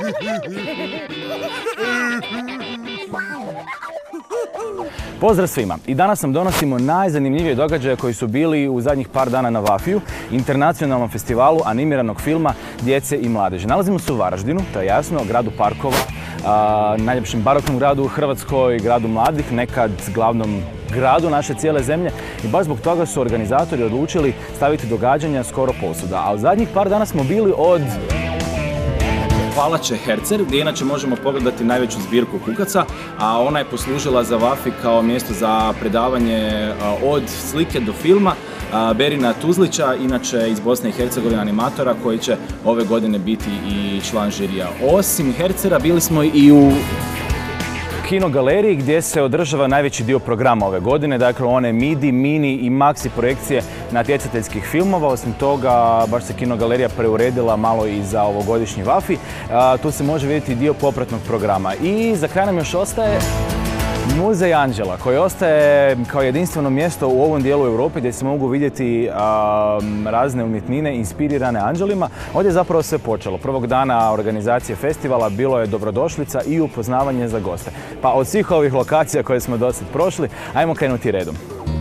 Pozdrav svima! I danas nam donosimo najzanimljivije događaje koji su bili u zadnjih par dana na Vafiju, internacionalnom festivalu animiranog filma djece i mladeži. Nalazimo se u Varaždinu, to je jasno, gradu parkova, najljepšem baroknom gradu u Hrvatskoj, gradu mladih, nekad glavnom gradu naše cijele zemlje, i baš zbog toga su organizatori odlučili staviti događanja skoro posuda. A u zadnjih par dana smo bili od Palače Hercer, gdje inače možemo pogledati najveću zbirku kukaca, a ona je poslužila za Vafi kao mjesto za predavanje od slike do filma Berina Tuzlića, inače iz Bosne i Hercegovine, animatora koji će ove godine biti i član žirija. Osim Hercera bili smo i u Kino galeriji gdje se održava najveći dio programa ove godine, dakle one midi, mini i maxi projekcije natjecateljskih filmova. Osim toga, baš se Kino galerija preuredila malo i za ovogodišnji Vafi. Tu se može vidjeti dio popratnog programa. I za kraj nam još ostaje Muzej Anđela, koji ostaje kao jedinstveno mjesto u ovom dijelu Europe gdje se mogu vidjeti razne umjetnine inspirirane anđelima. Ovdje je zapravo sve počelo. Prvog dana organizacije festivala bilo je dobrodošlica i upoznavanje za goste. Pa od svih ovih lokacija koje smo do sad prošli, ajmo krenuti redom.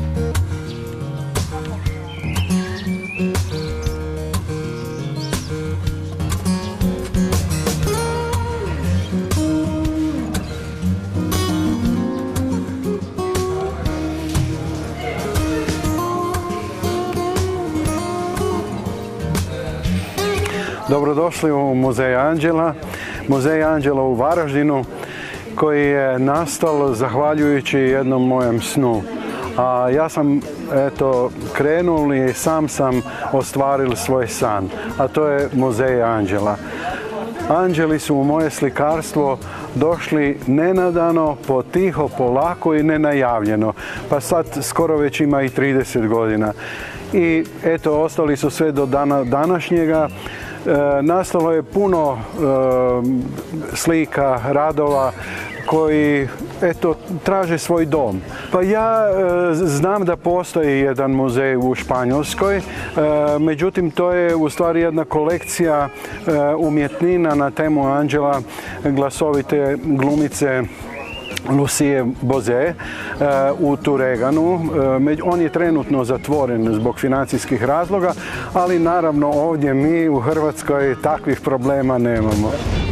Dobrodošli u Muzej Anđela. Muzej Anđela u Varaždinu, koji je nastao zahvaljujući jednom mojem snu. A ja sam krenul i sam ostvaril svoj san, a to je Muzej Anđela. Anđeli su u moje slikarstvo došli nenadano, potiho, polako i nenajavljeno. Pa sad skoro već ima i 30 godina. I eto, ostali su sve do dana današnjega. Nastalo je puno slika, radova koji traže svoj dom. Pa ja znam da postoji jedan muzej u Španjolskoj, međutim to je u stvari jedna kolekcija umjetnina na temu anđela glasovite glumice Lucie Boze u Tureganu. On je trenutno zatvoren zbog financijskih razloga, ali naravno ovdje mi u Hrvatskoj takvih problema nemamo.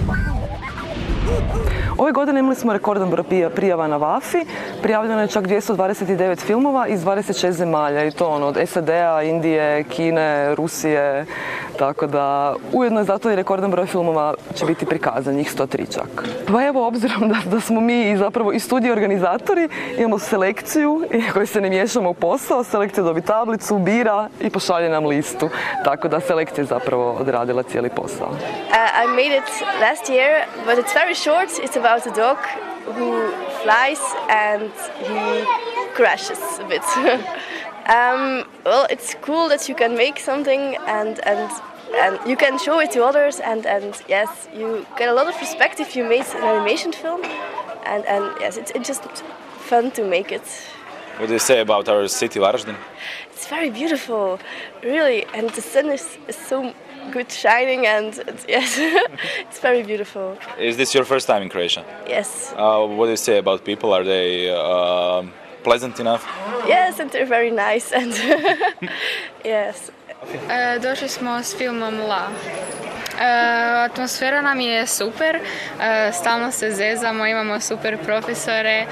Ove godine imali smo rekordan broj prijava na Vafi. Prijavljeno je čak 229 filmova iz 26 zemalja, i to od SAD-a, Indije, Kine, Rusije, tako da ujedno je zato i rekordan broj filmova će biti prikazan, njih 103 čak. Pa evo, obzirom da smo mi zapravo i studiji organizatori, imamo selekciju koju se ne miješamo u posao, selekcija dobi tablicu, bira i pošalje nam listu, tako da selekcija je zapravo odradila cijeli posao. I made it last year, but it's very short. It's about a dog who flies and he crashes a bit. Well, it's cool that you can make something and you can show it to others, and yes, you get a lot of perspective. You made an animation film, and yes, it's just fun to make it. What do you say about our city, Varaždin? It's very beautiful, really, and the sun is so good shining, and yes, it's very beautiful. Is this your first time in Croatia? Yes. What do you say about people? Are they pleasant enough? Yes, and they're very nice, and yes. Došli smo s filmom La. Atmosfera nam je super, stalno se zezamo, imamo super profesore.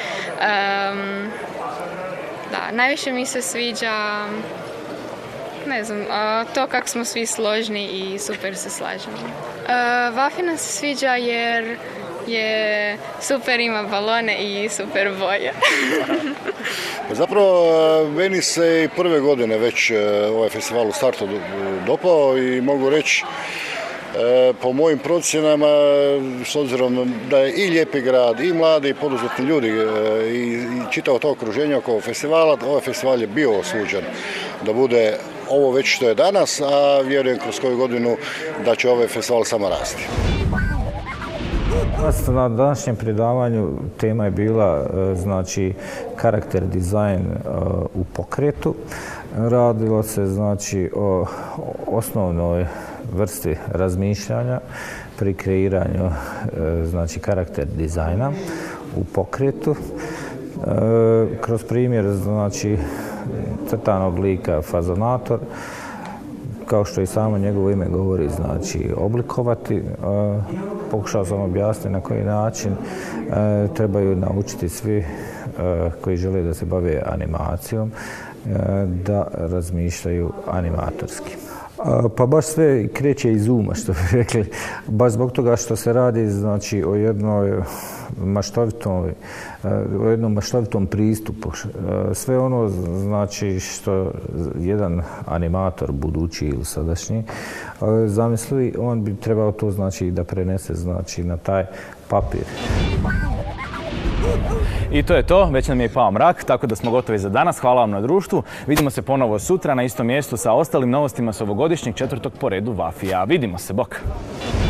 Najviše mi se sviđa, ne znam, to kako smo svi složni i super se slažemo. Vafi nam se sviđa jer je super, ima balone i super boje. Zapravo, meni se i prve godine već ovaj festival u startu dopao i mogu reći, po mojim procjenama, s obzirom da je i lijepi grad, i mladi, i poduzetni ljudi, i čitavo to okruženje oko festivala, ovaj festival je bio osuđen da bude ovo već što je danas, a vjerujem kroz koju godinu da će ovaj festival samo rasti. Na današnjem predavanju tema je bila karakter dizajn u pokretu. Radilo se o osnovnoj vrsti razmišljanja pri kreiranju znači karakter dizajna u pokretu. Kroz primjer znači crtanog lika fazonator, kao što i samo njegovo ime govori, znači oblikovati. Pokušao sam objasniti na koji način trebaju naučiti svi koji žele da se bave animacijom da razmišljaju animatorski. Pa baš sve kreće iz uma, što bi rekli. Baš zbog toga što se radi znači, o jednom maštovitom pristupu. Sve ono znači što jedan animator, budući ili sadašnji, zamisli, on bi trebao to znači da prenese znači na taj papir. I to je to, već nam je i pao mrak, tako da smo gotovi za danas. Hvala vam na društvu. Vidimo se ponovo sutra na istom mjestu sa ostalim novostima s ovogodišnjeg 4. po redu Vafija. Vidimo se, bok!